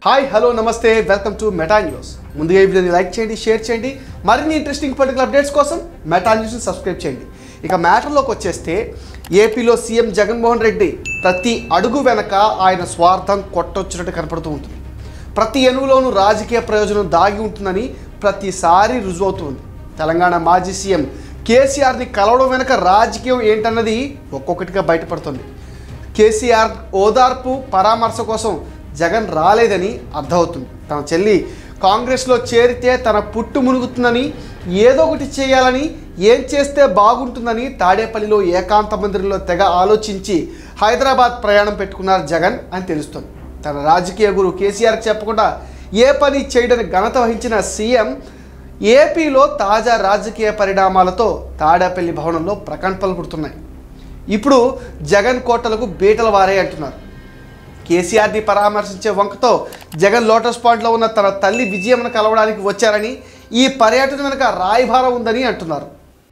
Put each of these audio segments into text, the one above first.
Hi hello నమస్తే welcome to Meta news. ముందుగా ఈ వీడియోని లైక్ చేయండి, షేర్ చేయండి. మరిన్ని ఇంట్రెస్టింగ్ పొలిటికల్ అప్డేట్స్ కోసం మెటా న్యూస్ని సబ్స్క్రైబ్ చేయండి. ఇక మ్యాటర్లోకి వచ్చేస్తే ఏపీలో సీఎం జగన్మోహన్ రెడ్డి ప్రతి అడుగు వెనక ఆయన స్వార్థం కొట్టొచ్చినట్టు కనపడుతూ ఉంటుంది. ప్రతి అణువులోనూ రాజకీయ ప్రయోజనం దాగి ఉంటుందని ప్రతిసారి రుజువవుతుంది. తెలంగాణ మాజీ సీఎం కేసీఆర్ని కలవడం వెనక రాజకీయం ఏంటన్నది ఒక్కొక్కటిగా బయటపడుతుంది. కేసీఆర్ ఓదార్పు పరామర్శ కోసం జగన్ రాలేదని అర్థమవుతుంది. తన చెల్లి కాంగ్రెస్లో చేరితే తన పుట్టు మునుగుతుందని, ఏదో ఒకటి చేయాలని, ఏం చేస్తే బాగుంటుందని తాడేపల్లిలో ఏకాంత మందిరంలో తెగ ఆలోచించి హైదరాబాద్ ప్రయాణం పెట్టుకున్నారు జగన్ అని తెలుస్తుంది. తన రాజకీయ గురువు కేసీఆర్కి చెప్పకుండా ఏ పని చేయడానికి ఘనత వహించిన సీఎం ఏపీలో తాజా రాజకీయ పరిణామాలతో తాడేపల్లి భవనంలో ప్రకంపనలు పుడుతున్నాయి. ఇప్పుడు జగన్ కోటలకు బీటలు వారే అంటున్నారు. కేసీఆర్ని పరామర్శించే వంకతో జగన్ లోటస్ పాయింట్లో ఉన్న తన తల్లి విజయమ్మను కలవడానికి వచ్చారని, ఈ పర్యటన వెనుక రాయబారం ఉందని అంటున్నారు.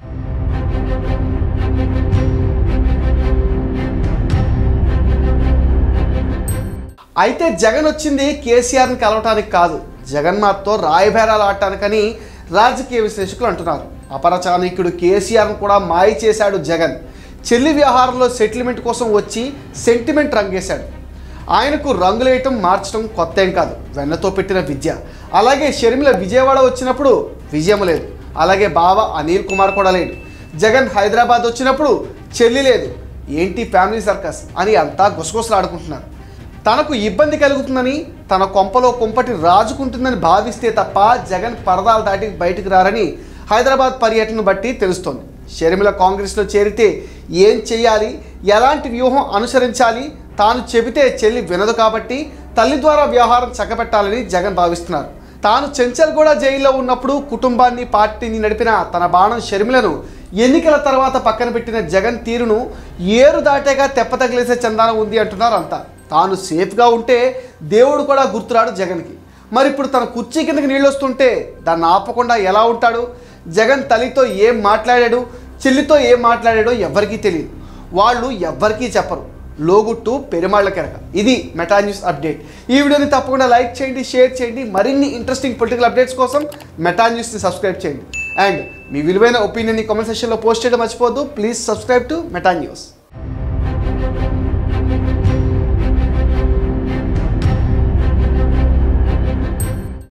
అయితే జగన్ వచ్చింది కేసీఆర్ని కలవటానికి కాదు, జగన్మాత్తో రాయబారాలు ఆడటానికని రాజకీయ విశ్లేషకులు అంటున్నారు. అపరచాణిక్యుడు కేసీఆర్ను కూడా మాయ చేశాడు జగన్. చెల్లి వ్యవహారంలో సెటిల్మెంట్ కోసం వచ్చి సెంటిమెంట్ రంగేశాడు. ఆయనకు రంగులేయటం మార్చడం కొత్త ఏం కాదు, వెన్నతో పెట్టిన విద్య. అలాగే షర్మిల విజయవాడ వచ్చినప్పుడు విజయం లేదు, అలాగే బావ అనిల్ కుమార్ కూడా లేడు. జగన్ హైదరాబాద్ వచ్చినప్పుడు చెల్లి లేదు. ఏంటి ఫ్యామిలీ సర్కస్ అని అంతా గుసగుసలాడుకుంటున్నారు. తనకు ఇబ్బంది కలుగుతుందని, తన కొంపలో కొంపటి రాజుకుంటుందని భావిస్తే తప్ప జగన్ పరదాలు దాటి బయటకు రారని హైదరాబాద్ పర్యటనను బట్టి తెలుస్తోంది. షర్మిల కాంగ్రెస్లో చేరితే ఏం చేయాలి, ఎలాంటి వ్యూహం అనుసరించాలి, తాను చెబితే చెల్లి వినదు కాబట్టి తల్లి ద్వారా వ్యవహారం చక్కబెట్టాలని జగన్ భావిస్తున్నారు. తాను చెంచల్గూడ జైల్లో ఉన్నప్పుడు కుటుంబాన్ని, పార్టీని నడిపిన తన బాణం షర్మిలను ఎన్నికల తర్వాత పక్కన పెట్టిన జగన్ తీరును ఏరు దాటేగా తెప్పతగిలేసే చందానం ఉంది అంటున్నారు అంతా. తాను సేఫ్గా ఉంటే దేవుడు కూడా గుర్తురాడు జగన్కి. మరి ఇప్పుడు తన కుర్చీ కిందకి నీళ్ళు వస్తుంటే దాన్ని ఆపకుండా ఎలా ఉంటాడు? జగన్ తల్లితో ఏం మాట్లాడాడు, చెల్లితో ఏం మాట్లాడాడో ఎవ్వరికీ తెలియదు. వాళ్ళు ఎవ్వరికీ చెప్పరు. లోగుట్టు పెరుమాళ్ళ కెరక. ఇది మెటా న్యూస్ అప్డేట్. ఈ వీడియోని తప్పకుండా లైక్ చేయండి, షేర్ చేయండి. మరిన్ని ఇంట్రెస్టింగ్ పొలిటికల్ అప్డేట్స్ కోసం మెటా న్యూస్ని సబ్స్క్రైబ్ చేయండి. అండ్ మీ విలువైన ఒపీనియన్ని కామెంట్ సెక్షన్లో పోస్ట్ చేయడం మర్చిపోవద్దు. Please subscribe to Meta news.